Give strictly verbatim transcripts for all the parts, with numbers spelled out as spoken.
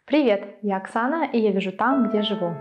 Привет, я Оксана, и я вяжу там, где живу.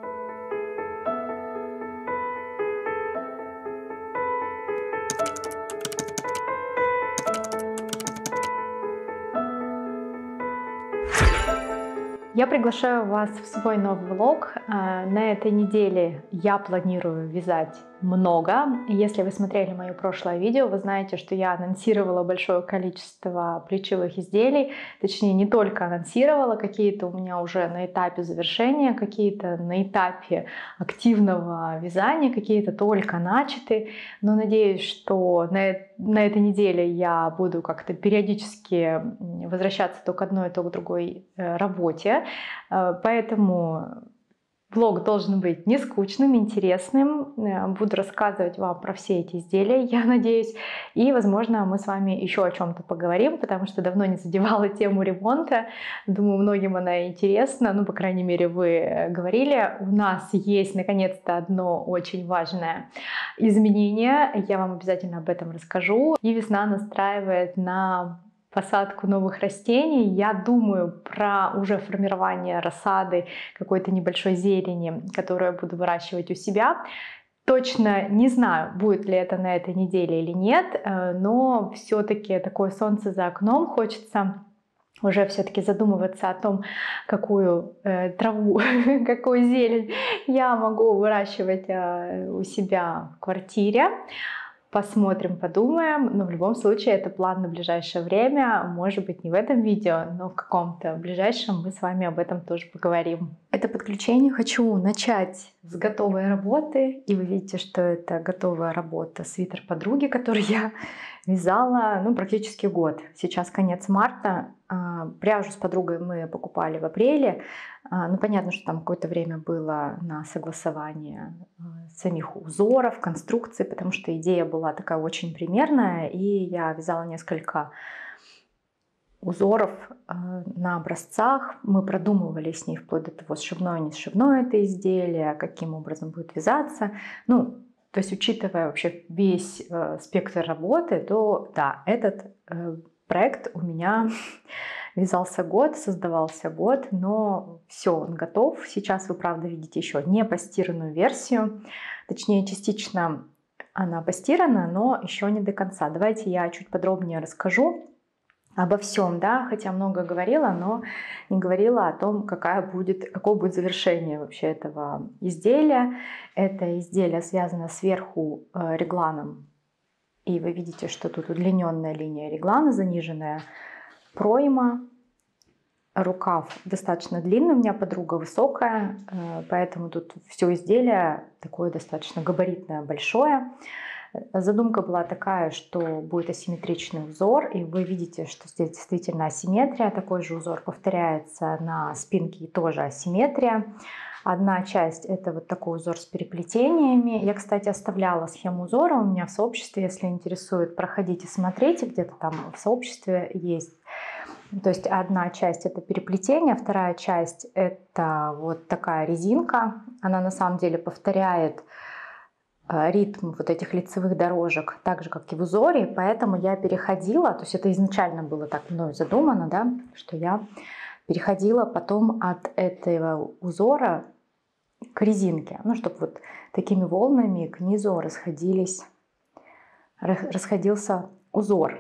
Я приглашаю вас в свой новый влог. На этой неделе я планирую вязать много. Если вы смотрели мое прошлое видео, вы знаете, что я анонсировала большое количество плечевых изделий. Точнее, не только анонсировала, какие-то у меня уже на этапе завершения, какие-то на этапе активного вязания, какие-то только начаты. Но надеюсь, что на, на этой неделе я буду как-то периодически возвращаться то к одной, то к другой работе. Поэтому влог должен быть не скучным, интересным. Буду рассказывать вам про все эти изделия, я надеюсь. И, возможно, мы с вами еще о чем-то поговорим, потому что давно не задевала тему ремонта. Думаю, многим она интересна. Ну, по крайней мере, вы говорили. У нас есть, наконец-то, одно очень важное изменение. Я вам обязательно об этом расскажу. И весна настраивает на посадку новых растений. Я думаю про уже формирование рассады какой-то небольшой зелени, которую я буду выращивать у себя. Точно не знаю, будет ли это на этой неделе или нет, но все-таки такое солнце за окном, хочется уже все-таки задумываться о том, какую э, траву, какую зелень я могу выращивать э, у себя в квартире. Посмотрим, подумаем, но в любом случае это план на ближайшее время, может быть не в этом видео, но в каком-то ближайшем мы с вами об этом тоже поговорим. Это подключение хочу начать с готовой работы, и вы видите, что это готовая работа свитер подруги, который я вязала ну, практически год. Сейчас конец марта, пряжу с подругой мы покупали в апреле. Ну, понятно, что там какое-то время было на согласование самих узоров, конструкций, потому что идея была такая очень примерная, и я вязала несколько узоров на образцах. Мы продумывали с ней вплоть до того, сшивное, не сшивное это изделие, каким образом будет вязаться. Ну, то есть, учитывая вообще весь спектр работы, то да, этот проект у меня вязался год, создавался год, но все, он готов. Сейчас вы, правда, видите еще не постиранную версию. Точнее, частично она постирана, но еще не до конца. Давайте я чуть подробнее расскажу обо всем, да, хотя много говорила, но не говорила о том, какая будет, какое будет завершение вообще этого изделия. Это изделие связано сверху регланом, и вы видите, что тут удлиненная линия реглана, заниженная пройма, рукав достаточно длинный, у меня подруга высокая, поэтому тут все изделие такое достаточно габаритное, большое. Задумка была такая, что будет асимметричный узор, и вы видите, что здесь действительно асимметрия. Такой же узор повторяется на спинке, и тоже асимметрия. Одна часть — это вот такой узор с переплетениями. Я, кстати, оставляла схему узора у меня в сообществе. Если интересует, проходите, смотрите, где-то там в сообществе есть. То есть одна часть — это переплетение, вторая часть — это вот такая резинка. Она на самом деле повторяет ритм вот этих лицевых дорожек, так же, как и в узоре, поэтому я переходила, то есть это изначально было так мной задумано, да, что я переходила потом от этого узора к резинке, ну, чтобы вот такими волнами к низу расходились, расходился узор.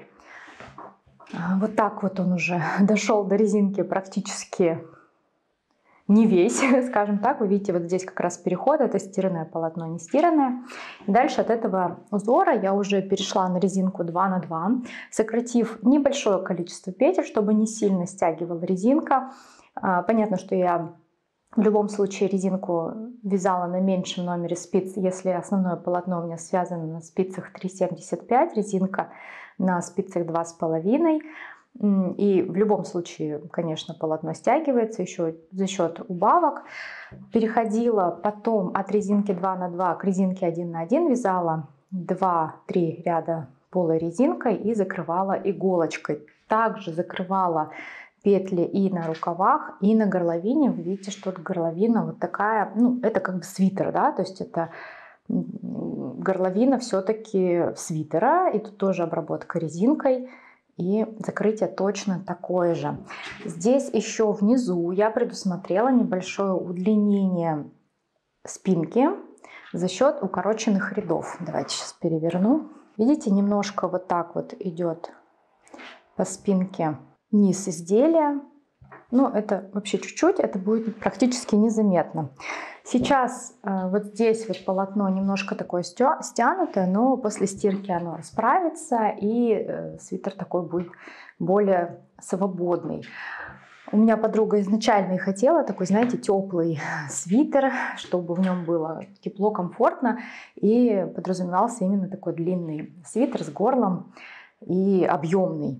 Вот так вот он уже дошел до резинки практически не весь, скажем так. Вы видите, вот здесь как раз переход, это стиранное полотно, не стиранное. И дальше от этого узора я уже перешла на резинку два на два, сократив небольшое количество петель, чтобы не сильно стягивала резинка. Понятно, что я в любом случае резинку вязала на меньшем номере спиц, если основное полотно у меня связано на спицах три семьдесят пять, резинка на спицах два с половиной. И в любом случае, конечно, полотно стягивается еще за счет убавок. Переходила потом от резинки два на два к резинке один на один, вязала два-три ряда полой резинкой и закрывала иголочкой. Также закрывала петли и на рукавах, и на горловине. Вы видите, что тут горловина вот такая, ну, это как бы свитер, да, то есть это горловина все-таки свитера, и тут тоже обработка резинкой. И закрытие точно такое же. Здесь еще внизу я предусмотрела небольшое удлинение спинки за счет укороченных рядов. Давайте сейчас переверну. Видите, немножко вот так вот идет по спинке низ изделия. Но это вообще чуть-чуть, это будет практически незаметно. Сейчас э, вот здесь вот полотно немножко такое стянутое, но после стирки оно расправится, и э, свитер такой будет более свободный. У меня подруга изначально и хотела такой, знаете, теплый свитер, чтобы в нем было тепло, комфортно, и подразумевался именно такой длинный свитер с горлом и объемный.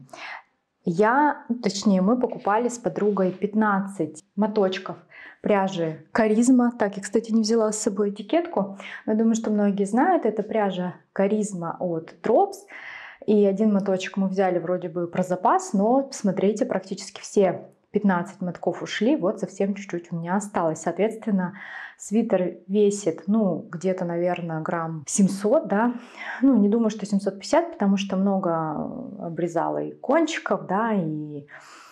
Я, точнее, мы покупали с подругой пятнадцать моточков пряжи Каризма. Так, я, кстати, не взяла с собой этикетку, но я думаю, что многие знают, это пряжа Каризма от Drops. И один моточек мы взяли вроде бы про запас, но, посмотрите, практически все пятнадцать мотков ушли, вот совсем чуть-чуть у меня осталось. Соответственно, свитер весит, ну, где-то, наверное, грамм семьсот, да. Ну, не думаю, что семьсот пятьдесят, потому что много обрезала и кончиков, да, и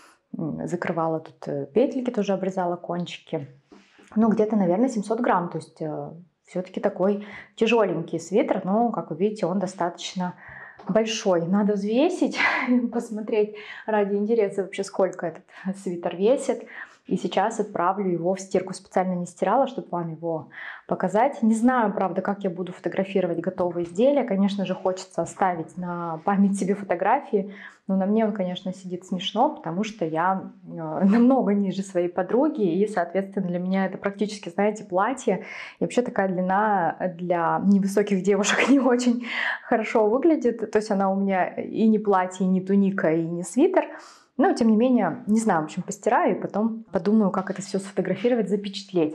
закрывала тут петельки, тоже обрезала кончики. Ну, где-то, наверное, семьсот грамм, то есть все-таки такой тяжеленький свитер, но, как вы видите, он достаточно большой. Надо взвесить, посмотреть ради интереса вообще, сколько этот свитер весит. И сейчас отправлю его в стирку. Специально не стирала, чтобы вам его показать. Не знаю, правда, как я буду фотографировать готовые изделия. Конечно же, хочется оставить на память себе фотографии. Но на мне он, конечно, сидит смешно, потому что я намного ниже своей подруги. И, соответственно, для меня это практически, знаете, платье. И вообще такая длина для невысоких девушек не очень хорошо выглядит. То есть она у меня и не платье, и не туника, и не свитер. Но, тем не менее, не знаю, в общем, постираю и потом подумаю, как это все сфотографировать, запечатлеть.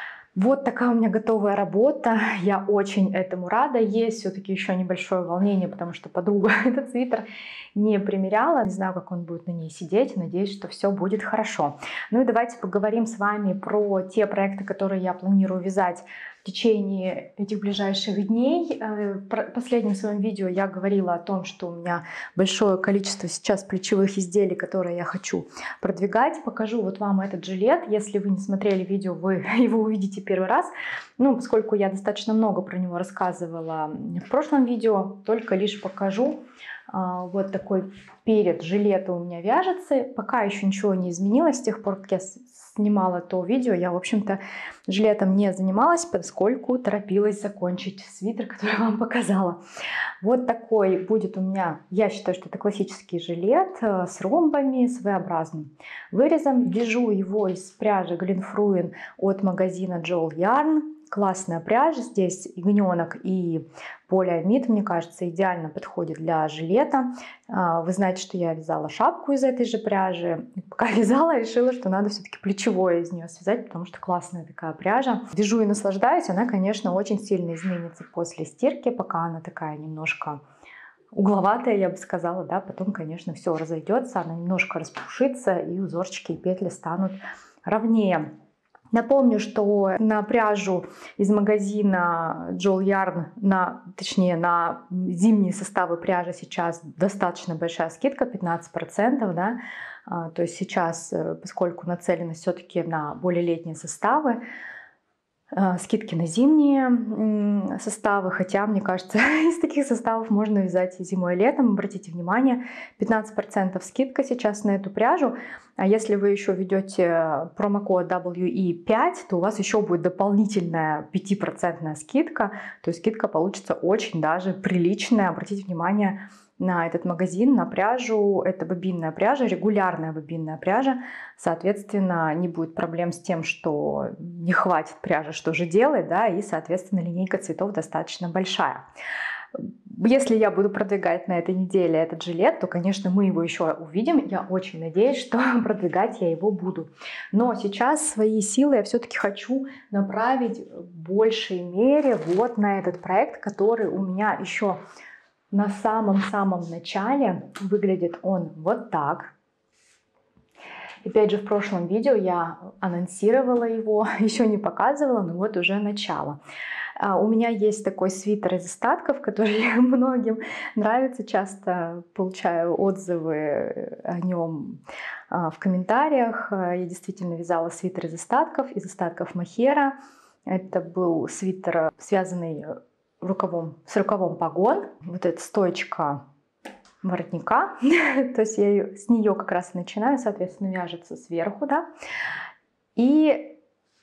Вот такая у меня готовая работа. Я очень этому рада. Есть все-таки еще небольшое волнение, потому что подруга этот свитер не примеряла. Не знаю, как он будет на ней сидеть. Надеюсь, что все будет хорошо. Ну и давайте поговорим с вами про те проекты, которые я планирую вязать в течение этих ближайших дней. В последнем своем видео я говорила о том, что у меня большое количество сейчас плечевых изделий, которые я хочу продвигать. Покажу вот вам этот жилет. Если вы не смотрели видео, вы его увидите первый раз. Ну, поскольку я достаточно много про него рассказывала в прошлом видео, только лишь покажу. Вот такой перед жилета у меня вяжется. Пока еще ничего не изменилось. С тех пор, как я снимала то видео, я, в общем-то, жилетом не занималась, поскольку торопилась закончить свитер, который я вам показала. Вот такой будет у меня, я считаю, что это классический жилет с ромбами, с V-образным вырезом. Вяжу его из пряжи Glenfruin от магазина Joel Yarn. Классная пряжа, здесь ягненок и полиамид, мне кажется, идеально подходит для жилета. Вы знаете, что я вязала шапку из этой же пряжи. Пока вязала, решила, что надо все-таки плечевое из нее связать, потому что классная такая пряжа. Вяжу и наслаждаюсь, она, конечно, очень сильно изменится после стирки, пока она такая немножко угловатая, я бы сказала, да, потом, конечно, все разойдется, она немножко распушится, и узорчики и петли станут ровнее. Напомню, что на пряжу из магазина Joel Yarn, на, точнее на зимние составы пряжи сейчас достаточно большая скидка, пятнадцать процентов. Да? То есть сейчас, поскольку нацелена все-таки на более летние составы, скидки на зимние составы, хотя, мне кажется, из таких составов можно вязать и зимой, и летом. Обратите внимание, пятнадцать процентов скидка сейчас на эту пряжу. А если вы еще введете промокод дабл ю и пять, то у вас еще будет дополнительная пятипроцентная скидка. То есть скидка получится очень даже приличная. Обратите внимание на этот магазин, на пряжу. Это бобинная пряжа, регулярная бобинная пряжа. Соответственно, не будет проблем с тем, что не хватит пряжи, что же делать, да, и, соответственно, линейка цветов достаточно большая. Если я буду продвигать на этой неделе этот жилет, то, конечно, мы его еще увидим. Я очень надеюсь, что продвигать я его буду. Но сейчас свои силы я все-таки хочу направить в большей мере вот на этот проект, который у меня еще на самом-самом начале. Выглядит он вот так. Опять же, в прошлом видео я анонсировала его, еще не показывала, но вот уже начало. У меня есть такой свитер из остатков, который многим нравится. Часто получаю отзывы о нем в комментариях. Я действительно вязала свитер из остатков, из остатков мохера. Это был свитер, связанный рукавом, с рукавом погон. Вот эта стоечка воротника, то есть я ее, с нее как раз и начинаю, соответственно, вяжется сверху, да. И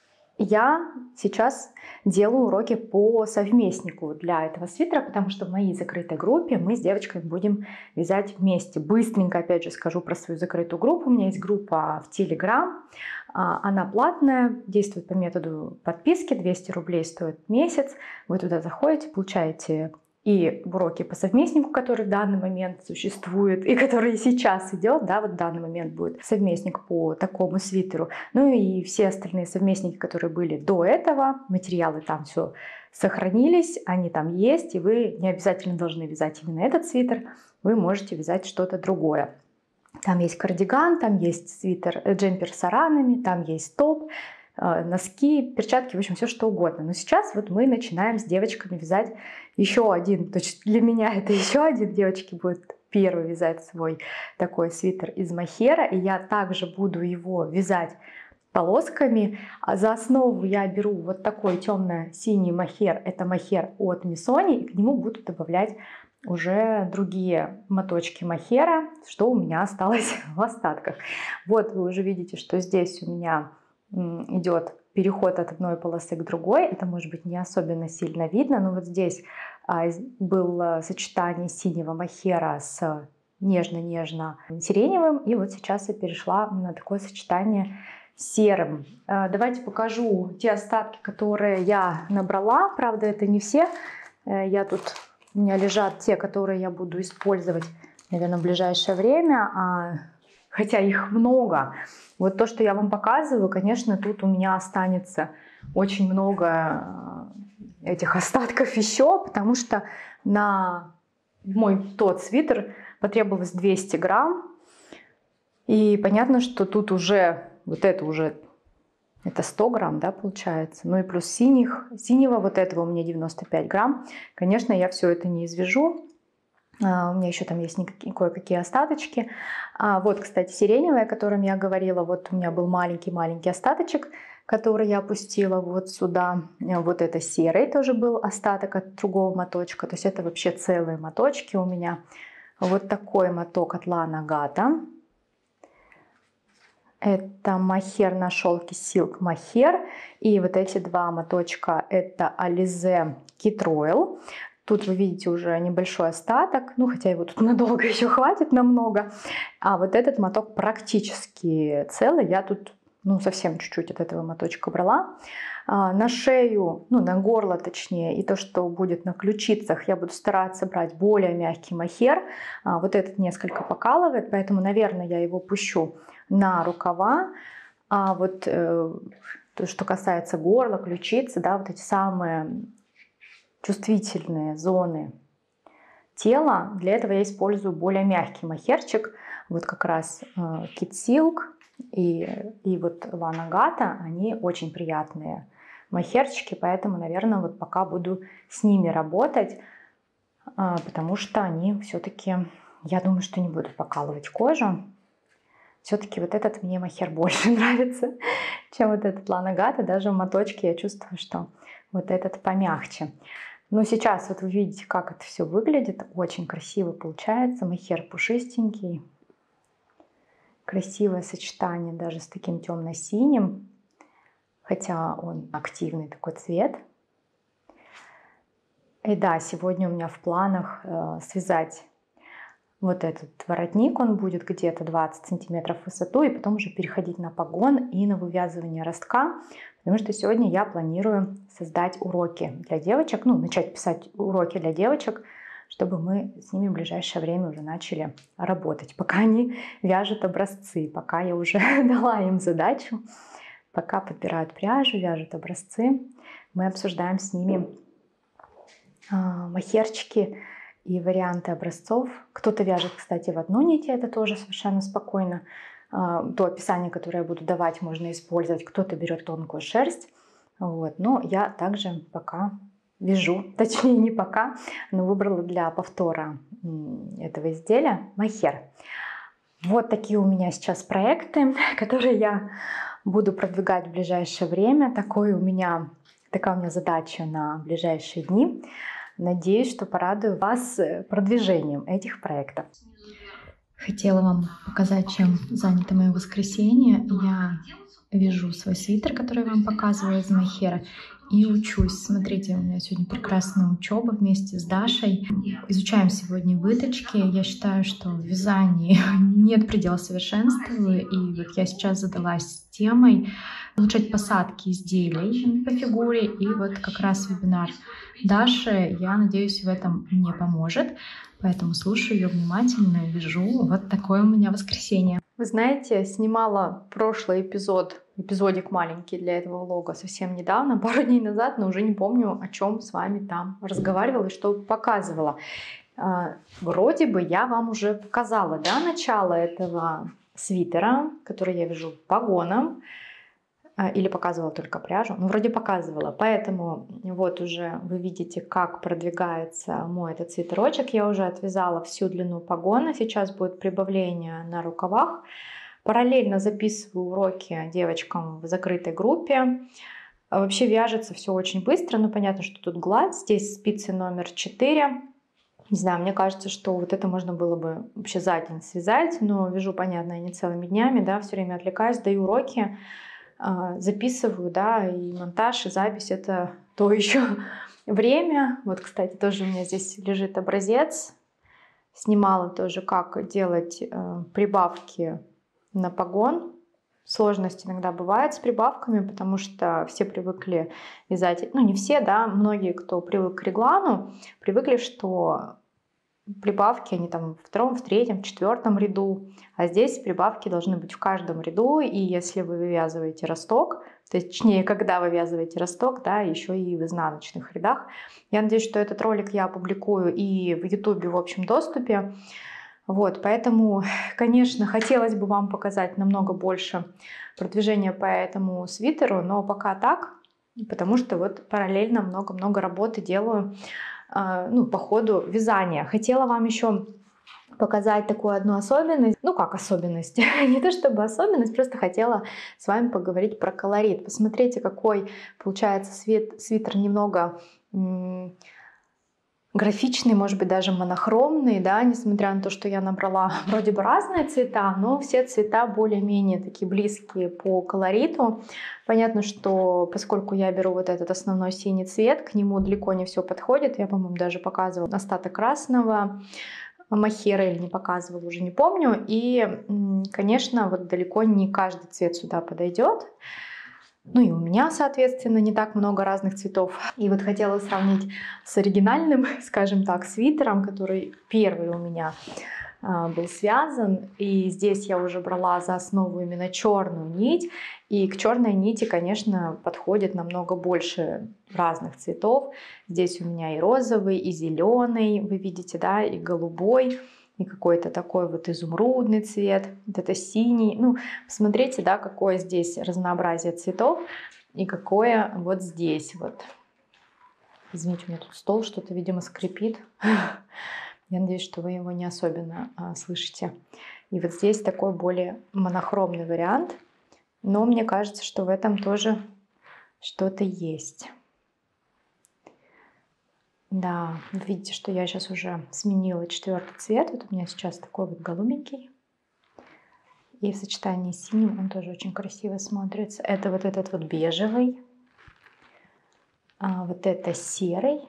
я сейчас делаю уроки по совместнику для этого свитера, потому что в моей закрытой группе мы с девочками будем вязать вместе. Быстренько, опять же, скажу про свою закрытую группу. У меня есть группа в Telegram, она платная, действует по методу подписки, двести рублей стоит месяц. Вы туда заходите, получаете и уроки по совместнику, который в данный момент существует, и который сейчас идет, да, вот в данный момент будет совместник по такому свитеру. Ну и все остальные совместники, которые были до этого, материалы там все сохранились, они там есть, и вы не обязательно должны вязать именно этот свитер, вы можете вязать что-то другое. Там есть кардиган, там есть свитер, джемпер с аранами, там есть топ, носки, перчатки, в общем, все что угодно. Но сейчас вот мы начинаем с девочками вязать еще один, то есть для меня это еще один, девочки будут первый вязать свой такой свитер из мохера, и я также буду его вязать полосками. А за основу я беру вот такой темно-синий мохер, это мохер от Missoni, и к нему буду добавлять уже другие моточки мохера, что у меня осталось в остатках. Вот вы уже видите, что здесь у меня идет переход от одной полосы к другой. Это может быть не особенно сильно видно, но вот здесь было сочетание синего мохера с нежно-нежно-сиреневым, и вот сейчас я перешла на такое сочетание с серым. Давайте покажу те остатки, которые я набрала. Правда, это не все. Я тут, у меня лежат те, которые я буду использовать, наверное, в ближайшее время, а, хотя их много. Вот то, что я вам показываю, конечно, тут у меня останется очень много этих остатков еще, потому что на мой тот свитер потребовалось двести грамм. И понятно, что тут уже, вот это уже, это сто грамм, да, получается. Ну и плюс синих, синего вот этого у меня девяносто пять грамм. Конечно, я все это не извяжу. У меня еще там есть кое-какие остаточки. А вот, кстати, сиреневая, о котором я говорила, вот у меня был маленький-маленький остаточек, который я опустила вот сюда. Вот это серый тоже был остаток от другого моточка. То есть это вообще целые моточки у меня. Вот такой моток от Lana Gata. Это мохер на шелке Silk Mohair. И вот эти два моточка это Alize Kit Royal. Тут вы видите уже небольшой остаток, ну хотя его тут надолго еще хватит, намного. А вот этот моток практически целый. Я тут ну, совсем чуть-чуть от этого моточка брала. А, на шею, ну на горло точнее, и то, что будет на ключицах, я буду стараться брать более мягкий мохер. А, вот этот несколько покалывает, поэтому, наверное, я его пущу на рукава. А вот э, то, что касается горла, ключицы, да, вот эти самые чувствительные зоны тела, для этого я использую более мягкий мохерчик. Вот как раз э, Kit Silk и, и вот Lana Gata, они очень приятные мохерчики, поэтому, наверное, вот пока буду с ними работать, э, потому что они все-таки, я думаю, что не будут покалывать кожу. Все-таки вот этот мне мохер больше нравится, чем вот этот Lana Gata. Даже в моточке я чувствую, что вот этот помягче. Но сейчас вот вы видите, как это все выглядит. Очень красиво получается. Мохер пушистенький. Красивое сочетание даже с таким темно-синим. Хотя он активный такой цвет. И да, сегодня у меня в планах э, связать вот этот воротник. Он будет где-то двадцать сантиметров в высоту. И потом уже переходить на погон и на вывязывание ростка. Потому что сегодня я планирую создать уроки для девочек, ну, начать писать уроки для девочек, чтобы мы с ними в ближайшее время уже начали работать, пока они вяжут образцы, пока я уже дала им задачу, пока подбирают пряжу, вяжут образцы, мы обсуждаем с ними а, мохерчики и варианты образцов. Кто-то вяжет, кстати, в одну нить, это тоже совершенно спокойно. То описание, которое я буду давать, можно использовать. Кто-то берет тонкую шерсть. Вот. Но я также пока вяжу, точнее не пока, но выбрала для повтора этого изделия мохер. Вот такие у меня сейчас проекты, которые я буду продвигать в ближайшее время. Такой у меня, такая у меня задача на ближайшие дни. Надеюсь, что порадую вас продвижением этих проектов. Хотела вам показать, чем занято мое воскресенье. Я вяжу свой свитер, который я вам показываю из мохера, и учусь. Смотрите, у меня сегодня прекрасная учеба вместе с Дашей. Изучаем сегодня выточки. Я считаю, что в вязании нет предела совершенства. И вот я сейчас задалась темой улучшать посадки изделий по фигуре. И вот как раз вебинар Даши, я надеюсь, в этом мне поможет. Поэтому слушаю ее внимательно и вяжу. Вот такое у меня воскресенье. Вы знаете, снимала прошлый эпизод, эпизодик маленький для этого влога совсем недавно, пару дней назад, но уже не помню, о чем с вами там разговаривала и что показывала. Вроде бы я вам уже показала, да, начало этого свитера, который я вяжу погоном. Или показывала только пряжу? Ну, вроде показывала. Поэтому вот уже вы видите, как продвигается мой этот свитерочек. Я уже отвязала всю длину погона. Сейчас будет прибавление на рукавах. Параллельно записываю уроки девочкам в закрытой группе. Вообще вяжется все очень быстро. Но понятно, что тут гладь. Здесь спицы номер четыре. Не знаю, мне кажется, что вот это можно было бы вообще за день связать. Но вяжу, понятно, не целыми днями. Да, все время отвлекаюсь, даю уроки. Записываю, да, и монтаж, и запись — это то еще время. Вот, кстати, тоже у меня здесь лежит образец. Снимала тоже, как делать э, прибавки на погон. Сложность иногда бывает с прибавками, потому что все привыкли вязать, ну не все, да, многие, кто привык к реглану, привыкли, что прибавки, они там в втором, в третьем, в четвертом ряду, а здесь прибавки должны быть в каждом ряду, и если вы вывязываете росток, то есть, точнее, когда вы вывязываете росток, да, еще и в изнаночных рядах. Я надеюсь, что этот ролик я опубликую и в ютубе в общем доступе. Вот, поэтому, конечно, хотелось бы вам показать намного больше продвижения по этому свитеру, но пока так, потому что вот параллельно много-много работы делаю, ну, по ходу вязания. Хотела вам еще показать такую одну особенность. Ну, как особенность? Не то чтобы особенность, просто хотела с вами поговорить про колорит. Посмотрите, какой получается свит, свитер немного м- графичный, может быть, даже монохромный, да, несмотря на то, что я набрала вроде бы разные цвета, но все цвета более-менее такие близкие по колориту. Понятно, что поскольку я беру вот этот основной синий цвет, к нему далеко не все подходит. Я, по-моему, даже показывала остаток красного мохера или не показывала, уже не помню. И, конечно, вот далеко не каждый цвет сюда подойдет. Ну и у меня, соответственно, не так много разных цветов. И вот хотела сравнить с оригинальным, скажем так, свитером, который первый у меня а, был связан. И здесь я уже брала за основу именно черную нить. И к черной нити, конечно, подходит намного больше разных цветов. Здесь у меня и розовый, и зеленый, вы видите, да, и голубой. И какой-то такой вот изумрудный цвет, вот это синий. Ну, посмотрите, да, какое здесь разнообразие цветов и какое вот здесь вот. Извините, у меня тут стол что-то, видимо, скрипит. Я надеюсь, что вы его не особенно а, слышите. И вот здесь такой более монохромный вариант. Но мне кажется, что в этом тоже что-то есть. Да, видите, что я сейчас уже сменила четвертый цвет. Вот у меня сейчас такой вот голубенький. И в сочетании с синим он тоже очень красиво смотрится. Это вот этот вот бежевый. А вот это серый.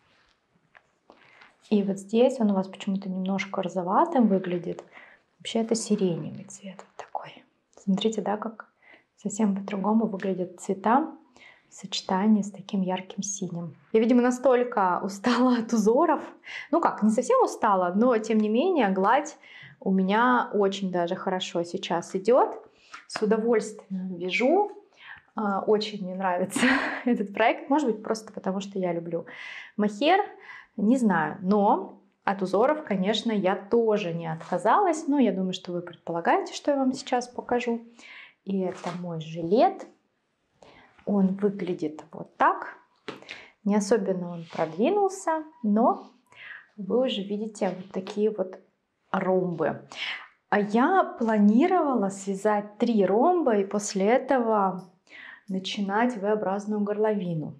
И вот здесь он у вас почему-то немножко розоватым выглядит. Вообще это сиреневый цвет вот такой. Смотрите, да, как совсем по-другому выглядят цвета в сочетании с таким ярким синим. Я, видимо, настолько устала от узоров. Ну как, не совсем устала, но тем не менее гладь у меня очень даже хорошо сейчас идет. С удовольствием вяжу. Очень мне нравится этот проект. Может быть, просто потому что я люблю мохер. Не знаю, но от узоров, конечно, я тоже не отказалась. Но я думаю, что вы предполагаете, что я вам сейчас покажу. И это мой жилет. Он выглядит вот так. Не особенно он продвинулся, но вы уже видите вот такие вот ромбы. А я планировала связать три ромба и после этого начинать V-образную горловину.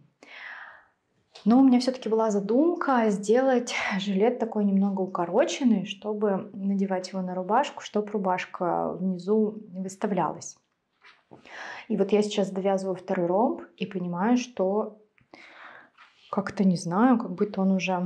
Но у меня все-таки была задумка сделать жилет такой немного укороченный, чтобы надевать его на рубашку, чтобы рубашка внизу не выставлялась. И вот я сейчас довязываю второй ромб и понимаю, что как-то не знаю, как будто он уже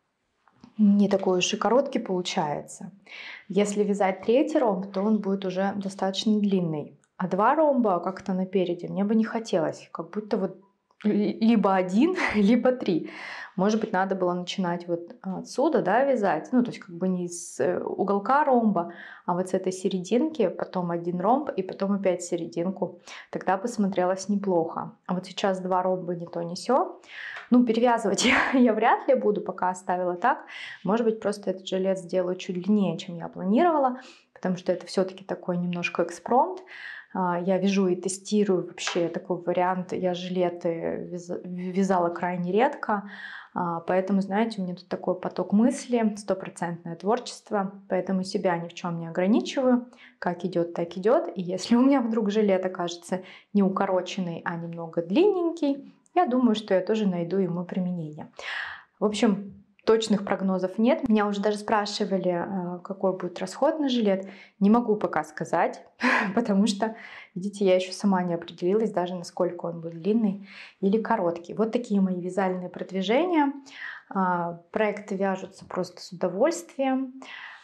не такой уж и короткий получается. Если вязать третий ромб, то он будет уже достаточно длинный. А два ромба как-то напереди мне бы не хотелось, как будто вот либо один, либо три. Может быть, надо было начинать вот отсюда, да, вязать, ну, то есть как бы не с уголка ромба, а вот с этой серединки, потом один ромб и потом опять серединку. Тогда бы смотрелось неплохо. А вот сейчас два ромба не то, не сё. Ну, перевязывать я, я вряд ли буду, пока оставила так. Может быть, просто этот жилет сделаю чуть длиннее, чем я планировала, потому что это все-таки такой немножко экспромт. Я вяжу и тестирую вообще такой вариант. Я жилеты вязала крайне редко, поэтому, знаете, у меня тут такой поток мысли, стопроцентное творчество, поэтому себя ни в чем не ограничиваю. Как идет, так идет. И если у меня вдруг жилет окажется не укороченный, а немного длинненький, я думаю, что я тоже найду ему применение. В общем, точных прогнозов нет. Меня уже даже спрашивали, какой будет расход на жилет. Не могу пока сказать, потому что, видите, я еще сама не определилась даже, насколько он будет длинный или короткий. Вот такие мои вязальные продвижения. Проекты вяжутся просто с удовольствием.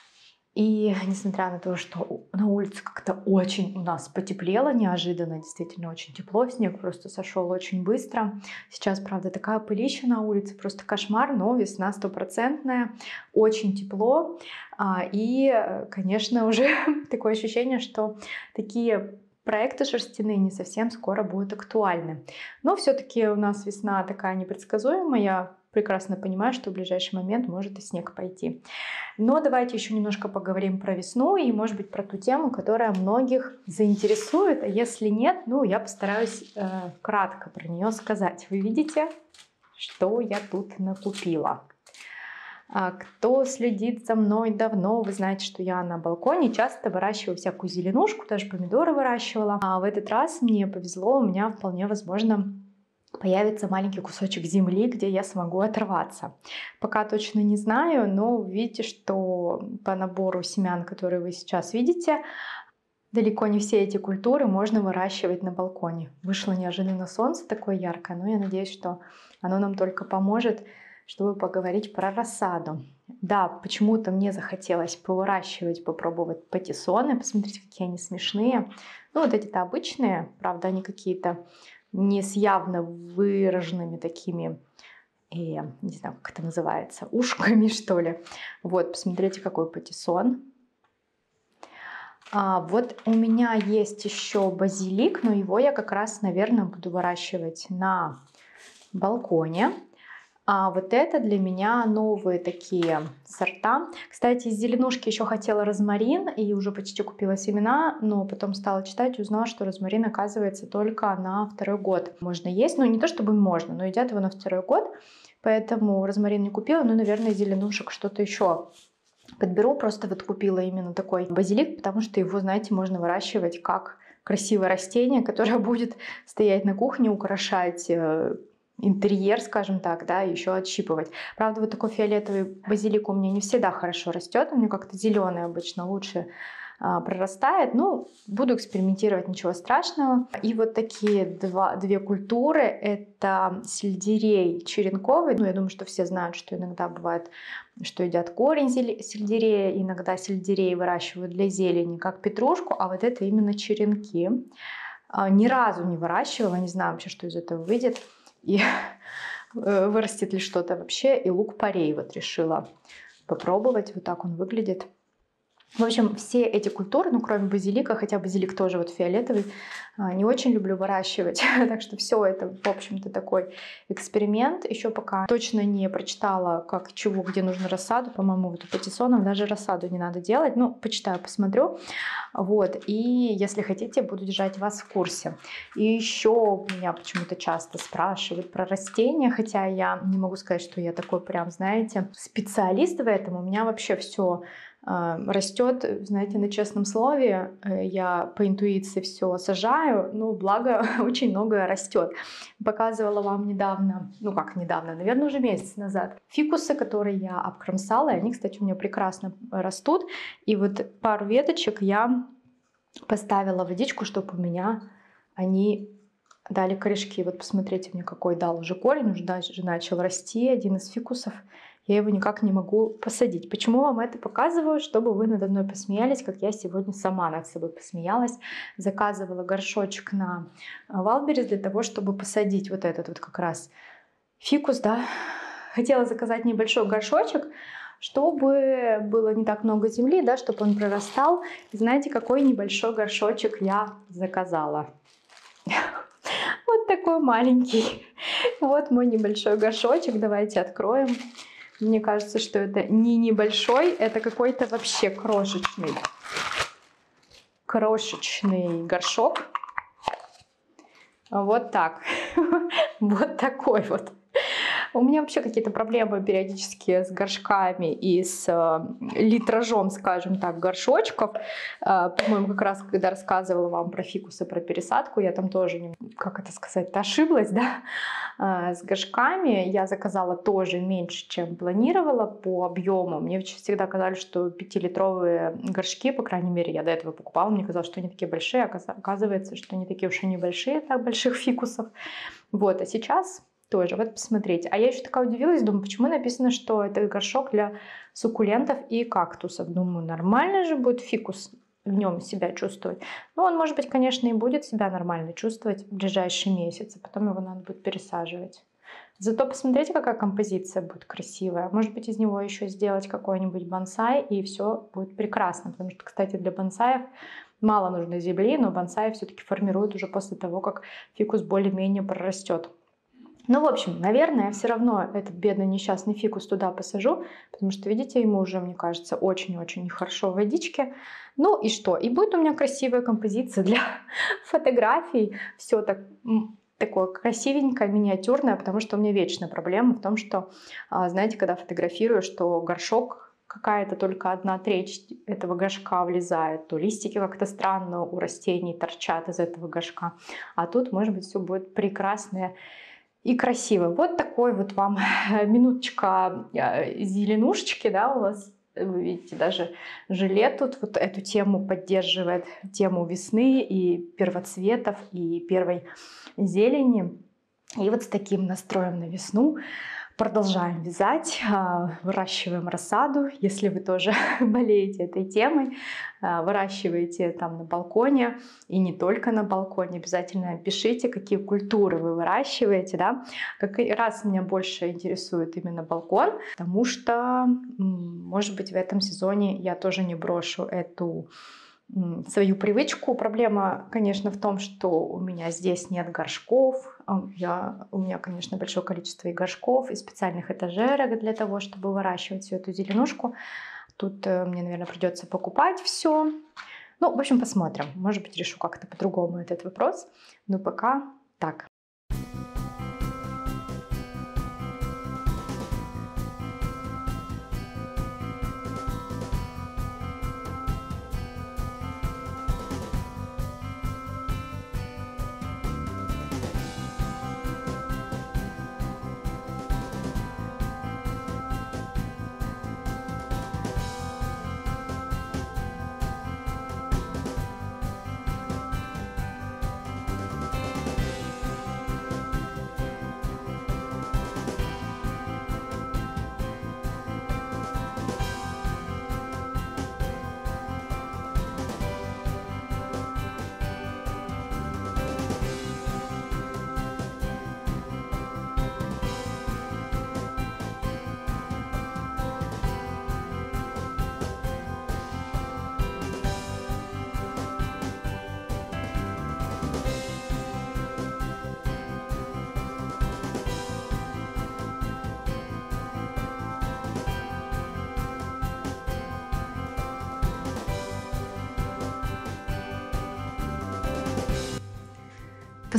И несмотря на то, что на улице как-то очень у нас потеплело неожиданно, действительно очень тепло, снег просто сошел очень быстро. Сейчас, правда, такая пылища на улице, просто кошмар, но весна стопроцентная, очень тепло. И, конечно, уже такое ощущение, что такие проекты шерстяные не совсем скоро будут актуальны. Но все-таки у нас весна такая непредсказуемая, я прекрасно понимаю, что в ближайший момент может и снег пойти. Но давайте еще немножко поговорим про весну и, может быть, про ту тему, которая многих заинтересует. А если нет, ну, я постараюсь э, кратко про нее сказать. Вы видите, что я тут накупила? А кто следит за мной давно, вы знаете, что я на балконе часто выращиваю всякую зеленушку, даже помидоры выращивала. А в этот раз мне повезло, у меня вполне возможно появится маленький кусочек земли, где я смогу оторваться. Пока точно не знаю, но видите, что по набору семян, которые вы сейчас видите, далеко не все эти культуры можно выращивать на балконе. Вышло неожиданно солнце такое яркое, но я надеюсь, что оно нам только поможет, чтобы поговорить про рассаду. Да, почему-то мне захотелось повыращивать, попробовать патиссоны. Посмотрите, какие они смешные. Ну, вот эти-то обычные, правда, они какие-то не с явно выраженными такими, э, не знаю, как это называется, ушками, что ли. Вот, посмотрите, какой патиссон. А, вот у меня есть еще базилик, но его я как раз, наверное, буду выращивать на балконе. А вот это для меня новые такие сорта. Кстати, из зеленушки еще хотела розмарин и уже почти купила семена, но потом стала читать и узнала, что розмарин оказывается только на второй год можно есть. Ну, не то чтобы можно, но едят его на второй год, поэтому розмарин не купила, но, наверное, из зеленушек что-то еще подберу. Просто вот купила именно такой базилик, потому что его, знаете, можно выращивать как красивое растение, которое будет стоять на кухне, украшать интерьер, скажем так, да, еще отщипывать. Правда, вот такой фиолетовый базилик у меня не всегда хорошо растет, у меня как-то зеленый обычно лучше а, прорастает. Ну, буду экспериментировать, ничего страшного. И вот такие два, две культуры, это сельдерей черенковый. Ну, я думаю, что все знают, что иногда бывает, что едят корень сельдерея, иногда сельдерей выращивают для зелени, как петрушку, а вот это именно черенки. А, ни разу не выращивала, не знаю вообще, что из этого выйдет. И вырастет ли что-то вообще. И лук-порей вот решила попробовать. Вот так он выглядит. В общем, все эти культуры, ну кроме базилика, хотя базилик тоже вот фиолетовый, не очень люблю выращивать. Так что все это, в общем-то, такой эксперимент. Еще пока точно не прочитала, как, чего, где нужно рассаду. По-моему, вот у патиссонов даже рассаду не надо делать. Ну, почитаю, посмотрю. Вот. И если хотите, буду держать вас в курсе. И еще меня почему-то часто спрашивают про растения, хотя я не могу сказать, что я такой прям, знаете, специалист в этом. У меня вообще все растет, знаете, на честном слове. Я по интуиции все сажаю, но благо очень многое растет. Показывала вам недавно, ну как недавно, наверное, уже месяц назад, фикусы, которые я обкромсала, и они, кстати, у меня прекрасно растут. И вот пару веточек я поставила водичку, чтобы у меня они дали корешки. Вот посмотрите, мне какой дал уже корень, уже даже начал расти один из фикусов. Я его никак не могу посадить. Почему вам это показываю? Чтобы вы надо мной посмеялись, как я сегодня сама над собой посмеялась. Заказывала горшочек на Wildberries для того, чтобы посадить вот этот вот как раз фикус, да. Хотела заказать небольшой горшочек, чтобы было не так много земли, да, чтобы он прорастал. И знаете, какой небольшой горшочек я заказала? Вот такой маленький. Вот мой небольшой горшочек. Давайте откроем. Мне кажется, что это не небольшой, это какой-то вообще крошечный, крошечный горшок. Вот так. Вот такой вот. У меня вообще какие-то проблемы периодически с горшками и с э, литражом, скажем так, горшочков. Э, по-моему, как раз когда рассказывала вам про фикусы, про пересадку, я там тоже, как это сказать, ошиблась, да, э, с горшками. Я заказала тоже меньше, чем планировала по объему. Мне всегда казалось, что пятилитровые горшки, по крайней мере, я до этого покупала, мне казалось, что они такие большие, оказывается, что они такие уж и небольшие, так, больших фикусов. Вот, а сейчас... тоже, вот посмотрите. А я еще такая удивилась, думаю, почему написано, что это горшок для суккулентов и кактусов. Думаю, нормально же будет фикус в нем себя чувствовать. Ну, он, может быть, конечно, и будет себя нормально чувствовать в ближайшие месяцы. Потом его надо будет пересаживать. Зато посмотрите, какая композиция будет красивая. Может быть, из него еще сделать какой-нибудь бонсай, и все будет прекрасно. Потому что, кстати, для бонсаев мало нужно земли, но бонсай все-таки формируют уже после того, как фикус более-менее прорастет. Ну, в общем, наверное, я все равно этот бедный несчастный фикус туда посажу, потому что, видите, ему уже, мне кажется, очень-очень нехорошо в водичке. Ну и что? И будет у меня красивая композиция для фотографий. Все так, такое красивенькое, миниатюрное, потому что у меня вечная проблема в том, что, знаете, когда фотографирую, что горшок какая-то только одна треть этого горшка влезает, то листики как-то странно у растений торчат из этого горшка. А тут, может быть, все будет прекрасное и красиво. Вот такой вот вам минуточка зеленушечки, да, у вас, вы видите, даже жилет тут вот эту тему поддерживает, тему весны и первоцветов, и первой зелени. И вот с таким настроем на весну продолжаем вязать, выращиваем рассаду. Если вы тоже болеете этой темой, выращиваете там на балконе и не только на балконе, обязательно пишите, какие культуры вы выращиваете. Да? Как раз меня больше интересует именно балкон, потому что, может быть, в этом сезоне я тоже не брошу эту свою привычку. Проблема, конечно, в том, что у меня здесь нет горшков. Я, у меня, конечно, большое количество и горшков, и специальных этажерок для того, чтобы выращивать всю эту зеленушку. Тут мне, наверное, придется покупать все. Ну, в общем, посмотрим. Может быть, решу как-то по-другому этот вопрос. Но пока так.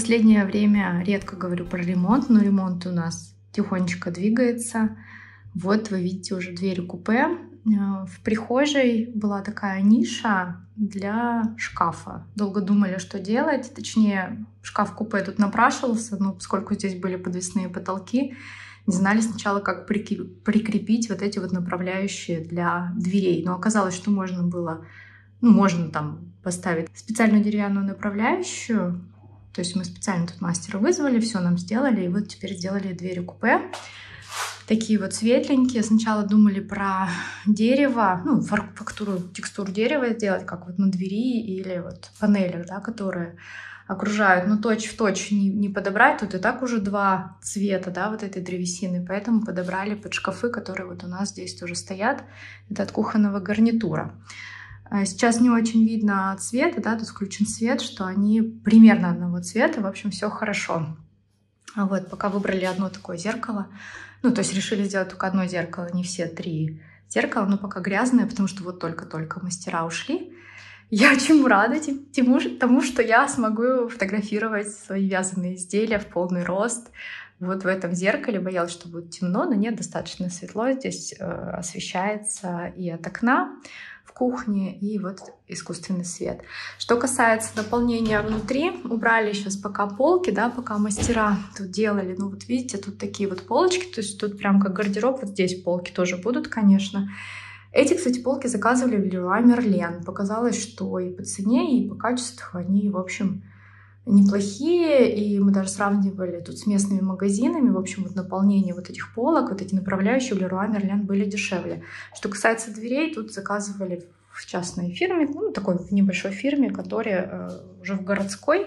последнее время редко говорю про ремонт, но ремонт у нас тихонечко двигается. Вот вы видите уже двери купе. В прихожей была такая ниша для шкафа. Долго думали, что делать. Точнее, шкаф-купе тут напрашивался, но поскольку здесь были подвесные потолки, не знали сначала, как прикрепить вот эти вот направляющие для дверей. Но оказалось, что можно было, ну, можно там поставить специальную деревянную направляющую. То есть мы специально тут мастера вызвали, все нам сделали, и вот теперь сделали двери купе. Такие вот светленькие. Сначала думали про дерево, ну, фактуру, текстуру дерева сделать, как вот на двери или вот панелях, да, которые окружают. Но точь-в-точь не, не подобрать. Тут и так уже два цвета, да, вот этой древесины. Поэтому подобрали под шкафы, которые вот у нас здесь тоже стоят. Это от кухонного гарнитура. Сейчас не очень видно цвета, да, тут включен свет, что они примерно одного цвета. В общем, все хорошо. Вот, пока выбрали одно такое зеркало. Ну, то есть решили сделать только одно зеркало, не все три зеркала, но пока грязное, потому что вот только-только мастера ушли. Я чему рада? Тому, тому, что я смогу фотографировать свои вязаные изделия в полный рост. Вот в этом зеркале. Боялась, что будет темно, но нет, достаточно светло. Здесь э, освещается и от окна в кухне, и вот искусственный свет. Что касается дополнения внутри, убрали сейчас пока полки, да, пока мастера тут делали. Ну вот видите, тут такие вот полочки, то есть тут прям как гардероб. Вот здесь полки тоже будут, конечно. Эти, кстати, полки заказывали в Leroy Merlin. Показалось, что и по цене, и по качеству они, в общем, неплохие, и мы даже сравнивали тут с местными магазинами. В общем, вот наполнение вот этих полок, вот эти направляющие в Leroy Merlin были дешевле. Что касается дверей, тут заказывали в частной фирме, ну, такой в небольшой фирме, которая э, уже в городской.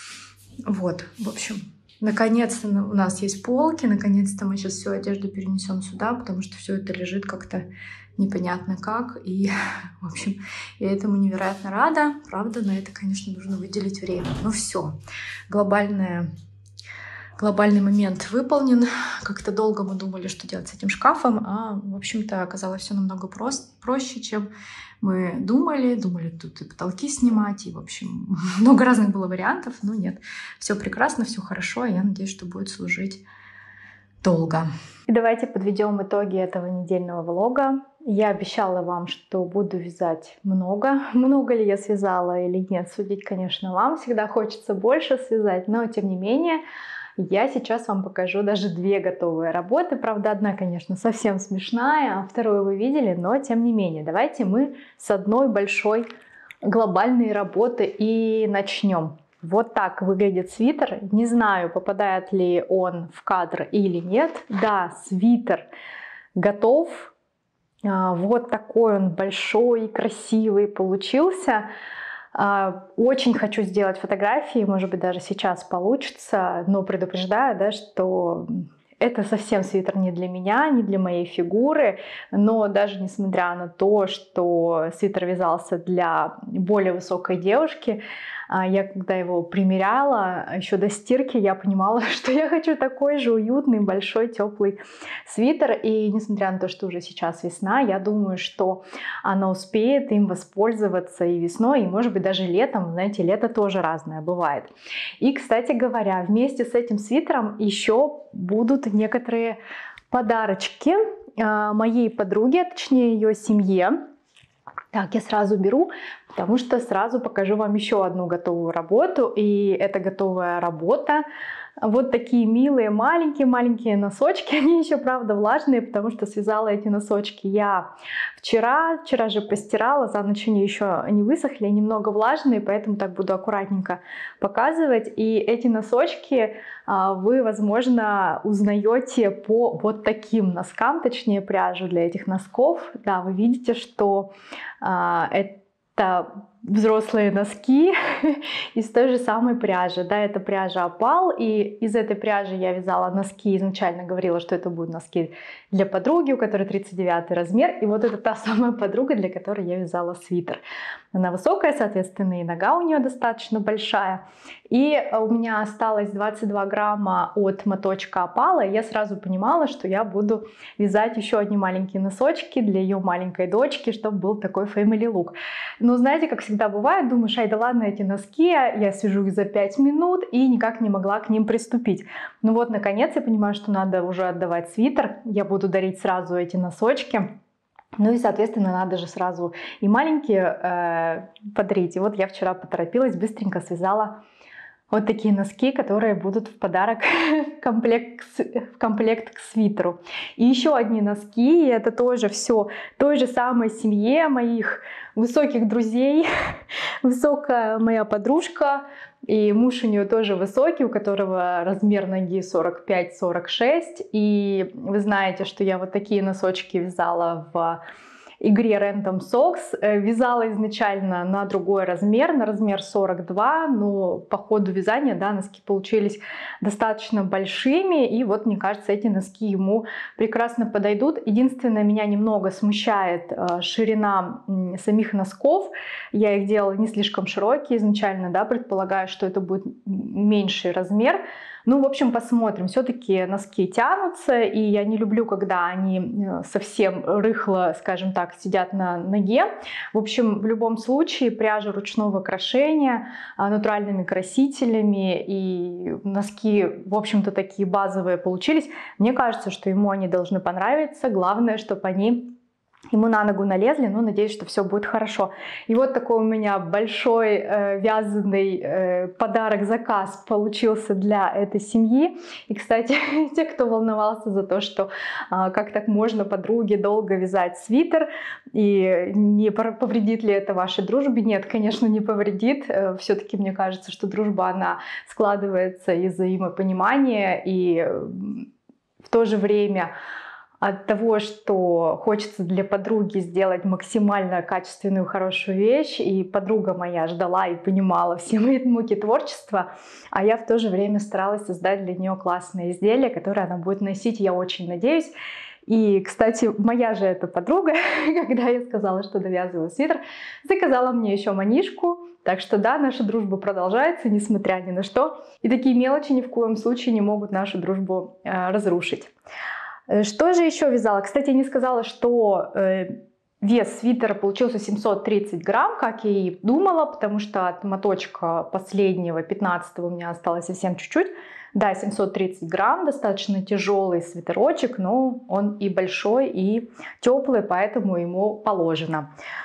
Вот, в общем, наконец-то у нас есть полки, наконец-то мы сейчас всю одежду перенесем сюда, потому что все это лежит как-то непонятно как, и, в общем, я этому невероятно рада. Правда, на это, конечно, нужно выделить время. Но все, глобальное, глобальный момент выполнен. Как-то долго мы думали, что делать с этим шкафом, а, в общем-то, оказалось все намного прост, проще, чем мы думали. Думали тут и потолки снимать, и, в общем, много разных было вариантов, но нет. Все прекрасно, все хорошо, и я надеюсь, что будет служить долго. И давайте подведем итоги этого недельного влога. Я обещала вам, что буду вязать много. Много ли я связала или нет, судить, конечно, вам. Всегда хочется больше связать, но тем не менее, я сейчас вам покажу даже две готовые работы. Правда, одна, конечно, совсем смешная, а вторую вы видели, но тем не менее. Давайте мы с одной большой глобальной работы и начнем. Вот так выглядит свитер. Не знаю, попадает ли он в кадр или нет. Да, свитер готов. Вот такой он большой, красивый получился. Очень хочу сделать фотографии, может быть, даже сейчас получится, но предупреждаю, да, что это совсем свитер не для меня, не для моей фигуры, но даже несмотря на то, что свитер вязался для более высокой девушки, я когда его примеряла, еще до стирки, я понимала, что я хочу такой же уютный, большой, теплый свитер. И несмотря на то, что уже сейчас весна, я думаю, что она успеет им воспользоваться и весной, и, может быть, даже летом. Знаете, лето тоже разное бывает. И, кстати говоря, вместе с этим свитером еще будут некоторые подарочки моей подруге, точнее ее семье. Так, я сразу беру, потому что сразу покажу вам еще одну готовую работу. И это готовая работа. Вот такие милые маленькие-маленькие носочки. Они еще, правда, влажные, потому что связала эти носочки я вчера. Вчера же постирала, за ночь они еще не высохли, немного влажные, поэтому так буду аккуратненько показывать. И эти носочки вы, возможно, узнаете по вот таким носкам, точнее пряжу для этих носков. Да, вы видите, что это взрослые носки из той же самой пряжи. Да, это пряжа опал, и из этой пряжи я вязала носки. Изначально говорила, что это будут носки для подруги, у которой тридцать девятый размер. И вот это та самая подруга, для которой я вязала свитер. Она высокая, соответственно, и нога у нее достаточно большая. И у меня осталось двадцать два грамма от моточка опала, и я сразу понимала, что я буду вязать еще одни маленькие носочки для ее маленькой дочки, чтобы был такой family look. Но знаете, как всегда бывает, думаешь, ай, да ладно, эти носки, я свяжу их за пять минут и никак не могла к ним приступить. Ну вот, наконец, я понимаю, что надо уже отдавать свитер, я буду дарить сразу эти носочки. Ну и, соответственно, надо же сразу и маленькие э, подарить. И вот я вчера поторопилась, быстренько связала вот такие носки, которые будут в подарок в комплект, в комплект к свитеру. И еще одни носки, это тоже все той же самой семье моих высоких друзей. Высокая моя подружка, и муж у нее тоже высокий, у которого размер ноги сорок пять сорок шесть. И вы знаете, что я вот такие носочки вязала в игре Random Socks. Вязала изначально на другой размер, на размер сорок два, но по ходу вязания, да, носки получились достаточно большими, и вот, мне кажется, эти носки ему прекрасно подойдут. Единственное, меня немного смущает ширина самих носков. Я их делала не слишком широкие изначально, да, предполагаю, что это будет меньший размер. Ну, в общем, посмотрим. Все-таки носки тянутся, и я не люблю, когда они совсем рыхло, скажем так, сидят на ноге. В общем, в любом случае, пряжа ручного крошения, натуральными красителями, и носки, в общем-то, такие базовые получились. Мне кажется, что ему они должны понравиться. Главное, чтобы они ему на ногу налезли, но надеюсь, что все будет хорошо. И вот такой у меня большой э, вязаный э, подарок-заказ получился для этой семьи. И, кстати, те, кто волновался за то, что э, как так можно подруге долго вязать свитер, и не повредит ли это вашей дружбе? Нет, конечно, не повредит. Э, Все-таки мне кажется, что дружба, она складывается из взаимопонимания, и э, в то же время от того, что хочется для подруги сделать максимально качественную, хорошую вещь, и подруга моя ждала и понимала все мои муки творчества, а я в то же время старалась создать для нее классное изделие, которое она будет носить, я очень надеюсь. И, кстати, моя же эта подруга, когда я сказала, что довязываю свитер, заказала мне еще манишку. Так что да, наша дружба продолжается, несмотря ни на что. И такие мелочи ни в коем случае не могут нашу дружбу э, разрушить. Что же еще вязала? Кстати, я не сказала, что э, вес свитера получился семьсот тридцать грамм, как я и думала, потому что от моточка последнего, пятнадцатого, у меня осталось совсем чуть-чуть. Да, семьсот тридцать грамм, достаточно тяжелый свитерочек, но он и большой, и теплый, поэтому ему положено.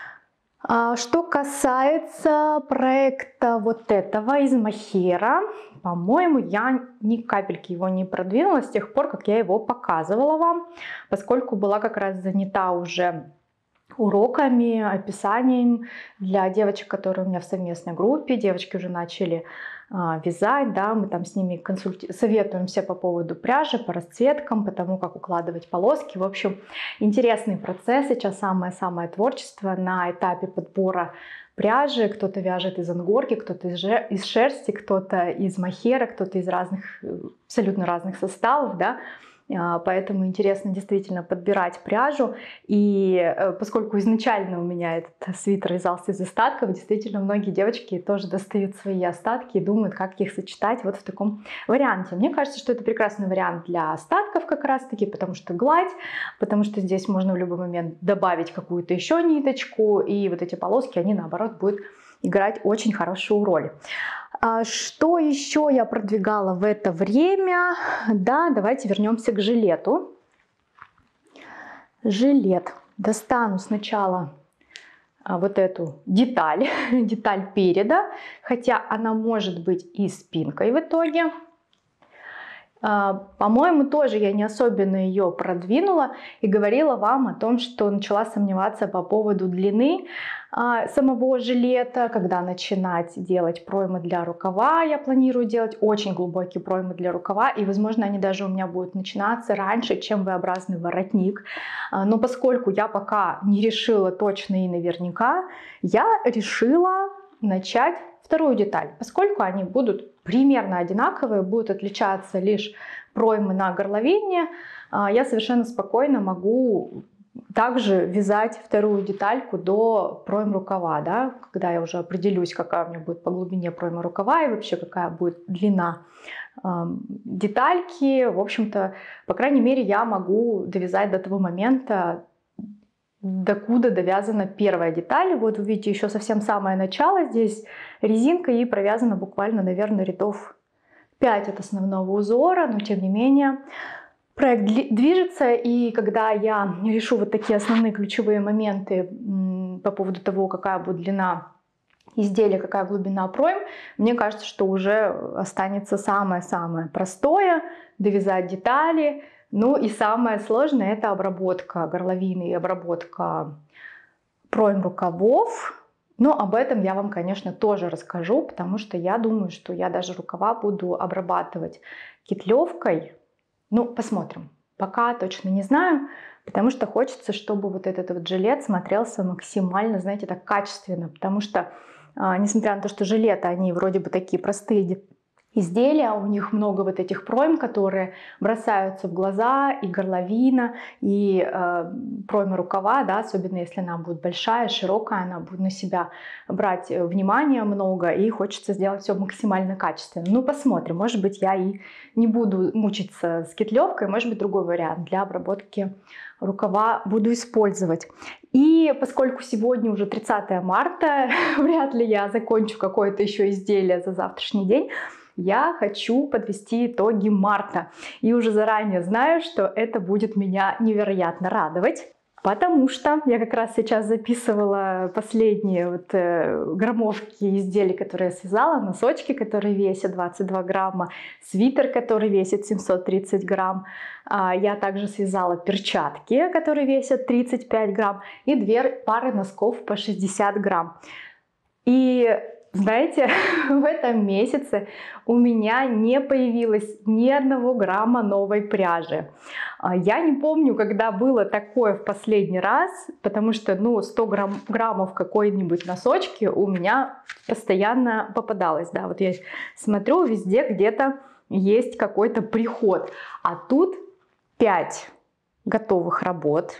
Что касается проекта вот этого из мохера, по-моему, я ни капельки его не продвинула с тех пор, как я его показывала вам, поскольку была как раз занята уже уроками, описанием для девочек, которые у меня в совместной группе. Девочки уже начали а, вязать, да, мы там с ними консульти... советуемся по поводу пряжи, по расцветкам, по тому, как укладывать полоски. В общем, интересный процесс. Сейчас самое-самое творчество на этапе подбора пряжи. Кто-то вяжет из ангорки, кто-то из шерсти, кто-то из мохера, кто-то из разных, абсолютно разных составов, да. Поэтому интересно действительно подбирать пряжу. И поскольку изначально у меня этот свитер вязался из остатков, действительно многие девочки тоже достают свои остатки и думают, как их сочетать вот в таком варианте. Мне кажется, что это прекрасный вариант для остатков как раз таки, потому что гладь, потому что здесь можно в любой момент добавить какую-то еще ниточку, и вот эти полоски, они наоборот будут играть очень хорошую роль. Что еще я продвигала в это время? Да, давайте вернемся к жилету. Жилет. Достану сначала вот эту деталь, деталь переда, хотя она может быть и спинкой в итоге. По-моему, тоже я не особенно ее продвинула и говорила вам о том, что начала сомневаться по поводу длины самого жилета, когда начинать делать проймы для рукава. Я планирую делать очень глубокие проймы для рукава, и, возможно, они даже у меня будут начинаться раньше, чем V-образный воротник. Но поскольку я пока не решила точно и наверняка, я решила начать вторую деталь, поскольку они будут примерно одинаковые, будут отличаться лишь проймы на горловине, я совершенно спокойно могу также вязать вторую детальку до пройм рукава, да, когда я уже определюсь, какая у меня будет по глубине пройма рукава и вообще какая будет длина э, детальки. В общем-то, по крайней мере, я могу довязать до того момента, докуда довязана первая деталь. Вот вы видите, еще совсем самое начало. Здесь резинка и провязана буквально, наверное, рядов пять от основного узора, но тем не менее проект движется, и когда я решу вот такие основные ключевые моменты по поводу того, какая будет длина изделия, какая глубина пройм, мне кажется, что уже останется самое-самое простое — довязать детали. Ну и самое сложное — это обработка горловины и обработка пройм рукавов. Но об этом я вам, конечно, тоже расскажу, потому что я думаю, что я даже рукава буду обрабатывать кетлевкой. Ну, посмотрим. Пока точно не знаю, потому что хочется, чтобы вот этот вот жилет смотрелся максимально, знаете, так качественно. Потому что, несмотря на то, что жилеты, они вроде бы такие простые изделия, у них много вот этих пройм, которые бросаются в глаза, и горловина, и э, пройма рукава, да, особенно если она будет большая, широкая, она будет на себя брать внимание много, и хочется сделать все максимально качественно. Ну, посмотрим, может быть, я и не буду мучиться с кетлевкой, может быть, другой вариант для обработки рукава буду использовать. И поскольку сегодня уже тридцатое марта, вряд ли я закончу какое-то еще изделие за завтрашний день, я хочу подвести итоги марта. И уже заранее знаю, что это будет меня невероятно радовать. Потому что я как раз сейчас записывала последние вот, э, граммовки изделий, которые я связала, носочки, которые весят двадцать два грамма, свитер, который весит семьсот тридцать грамм. А, я также связала перчатки, которые весят тридцать пять грамм, и две пары носков по шестьдесят грамм. И знаете, в этом месяце у меня не появилось ни одного грамма новой пряжи. Я не помню, когда было такое в последний раз, потому что ну, сто грамм, граммов какой-нибудь носочки у меня постоянно попадалось. Да, вот я смотрю, везде где-то есть какой-то приход. А тут пять готовых работ.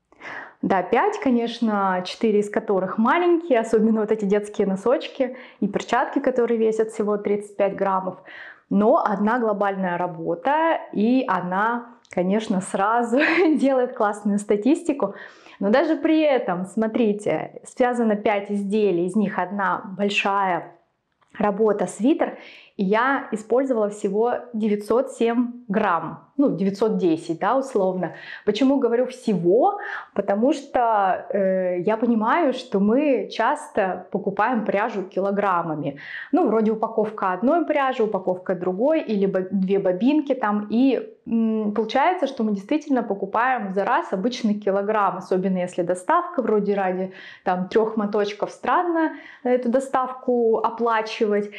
Да, пять, конечно, четыре из которых маленькие, особенно вот эти детские носочки и перчатки, которые весят всего тридцать пять граммов. Но одна глобальная работа, и она, конечно, сразу делает классную статистику. Но даже при этом, смотрите, связано пять изделий, из них одна большая работа свитер, и я использовала всего девятьсот семь грамм, ну девятьсот десять, да, условно. Почему говорю всего? Потому что э, я понимаю, что мы часто покупаем пряжу килограммами. Ну, вроде упаковка одной пряжи, упаковка другой, или две бобинки там, и м, получается, что мы действительно покупаем за раз обычный килограмм, особенно если доставка, вроде ради там трех моточков странно эту доставку оплачивать.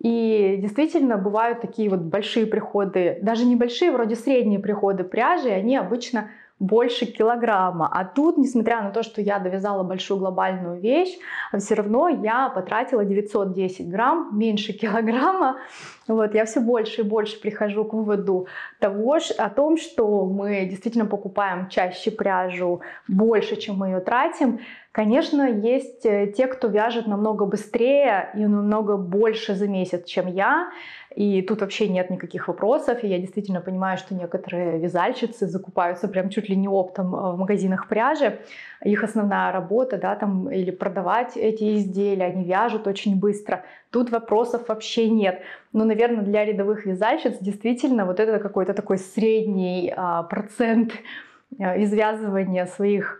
И действительно бывают такие вот большие приходы, даже небольшие, вроде средние приходы пряжи, они обычно больше килограмма. А тут, несмотря на то, что я довязала большую глобальную вещь, все равно я потратила девятьсот десять грамм, меньше килограмма. Вот, я все больше и больше прихожу к выводу того, о том, что мы действительно покупаем чаще пряжу, больше, чем мы ее тратим. Конечно, есть те, кто вяжет намного быстрее и намного больше за месяц, чем я. И тут вообще нет никаких вопросов. И я действительно понимаю, что некоторые вязальщицы закупаются прям чуть ли не оптом в магазинах пряжи. Их основная работа, да, там, или продавать эти изделия, они вяжут очень быстро. Тут вопросов вообще нет. Но, наверное, для рядовых вязальщиц действительно вот это какой-то такой средний а, процент извязывания своих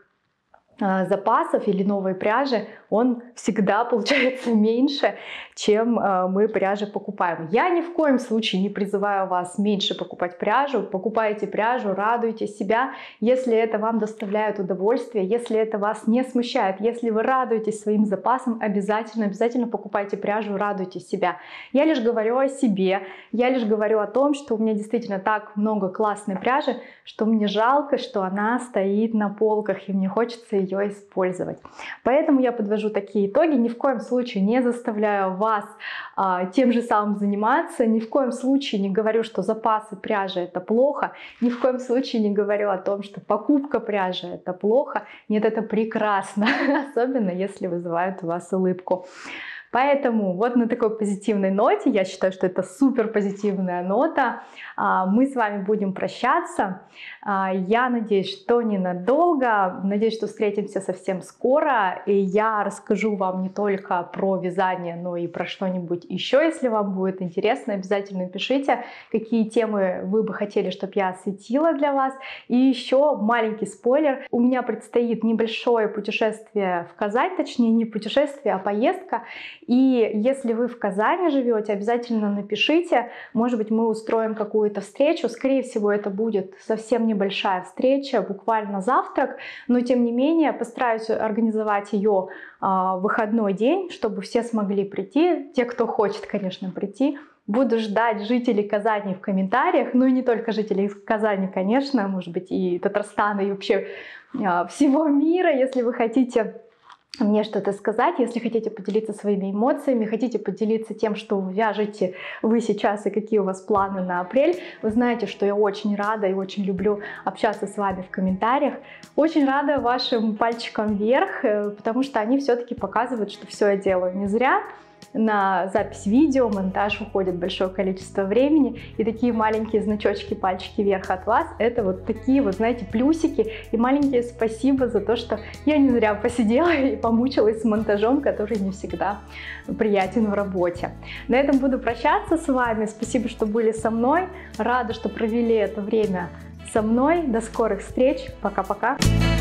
запасов или новой пряжи, он всегда получается меньше, чем мы пряжи покупаем. Я ни в коем случае не призываю вас меньше покупать пряжу. Покупайте пряжу, радуйте себя, если это вам доставляет удовольствие, если это вас не смущает, если вы радуетесь своим запасам, обязательно, обязательно покупайте пряжу, радуйте себя. Я лишь говорю о себе, я лишь говорю о том, что у меня действительно так много классной пряжи, что мне жалко, что она стоит на полках, и мне хочется ее использовать. Поэтому я подвожу такие итоги. Ни в коем случае не заставляю вас а, тем же самым заниматься. Ни в коем случае не говорю, что запасы пряжи это плохо. Ни в коем случае не говорю о том, что покупка пряжи это плохо. Нет, это прекрасно. Особенно если вызывает у вас улыбку. Поэтому вот на такой позитивной ноте, я считаю, что это супер позитивная нота, мы с вами будем прощаться. Я надеюсь, что ненадолго, надеюсь, что встретимся совсем скоро, и я расскажу вам не только про вязание, но и про что-нибудь еще. Если вам будет интересно, обязательно пишите, какие темы вы бы хотели, чтобы я осветила для вас. И еще маленький спойлер, у меня предстоит небольшое путешествие в Казань, точнее не путешествие, а поездка. И если вы в Казани живете, обязательно напишите, может быть, мы устроим какую-то встречу. Скорее всего, это будет совсем небольшая встреча, буквально завтрак, но тем не менее постараюсь организовать ее в выходной день, чтобы все смогли прийти, те, кто хочет, конечно, прийти. Буду ждать жителей Казани в комментариях, ну и не только жителей Казани, конечно, может быть, и Татарстана, и вообще всего мира, если вы хотите мне что-то сказать, если хотите поделиться своими эмоциями, хотите поделиться тем, что вяжете вы сейчас и какие у вас планы на апрель. Вы знаете, что я очень рада и очень люблю общаться с вами в комментариях. Очень рада вашим пальчикам вверх, потому что они все-таки показывают, что все я делаю не зря. На запись видео, монтаж уходит большое количество времени, и такие маленькие значочки, пальчики вверх от вас, это вот такие вот, знаете, плюсики, и маленькие спасибо за то, что я не зря посидела и помучилась с монтажом, который не всегда приятен в работе. На этом буду прощаться с вами, спасибо, что были со мной, рада, что провели это время со мной, до скорых встреч, пока-пока.